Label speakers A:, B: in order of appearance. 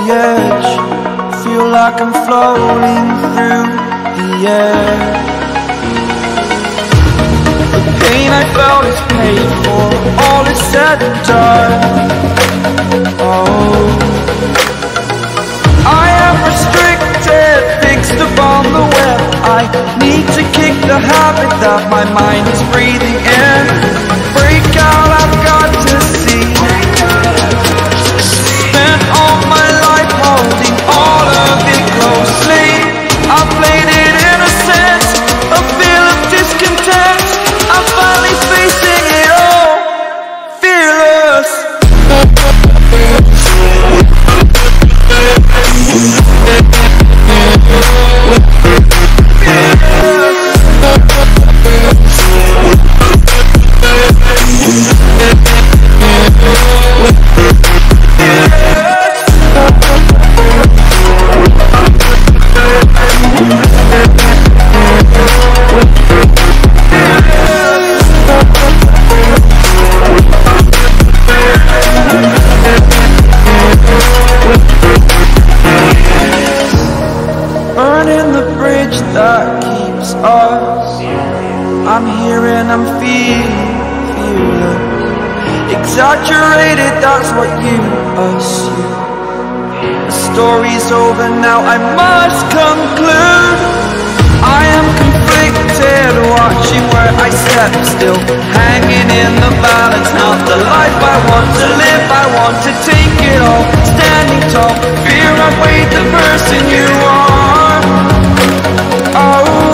A: edge, feel like I'm floating through the air. The pain I felt is paid for, all is said and done. Oh, I am restricted, fixed upon the web. I need to kick the habit that my mind is breathing in. Break out, I've got to see. Spent all my life holding all of it closely. I played it innocent, a feel of discontent. I'm finally facing it all, fearless. Burning the bridge that keeps us. I'm here and I'm feeling exaggerated, that's what you assume. The story's over now, I must conclude. I am conflicted, watching where I step still, hanging in the balance. Not the life I want to live, I want to take it all. Standing tall, fear I've weighed the person you are. Oh,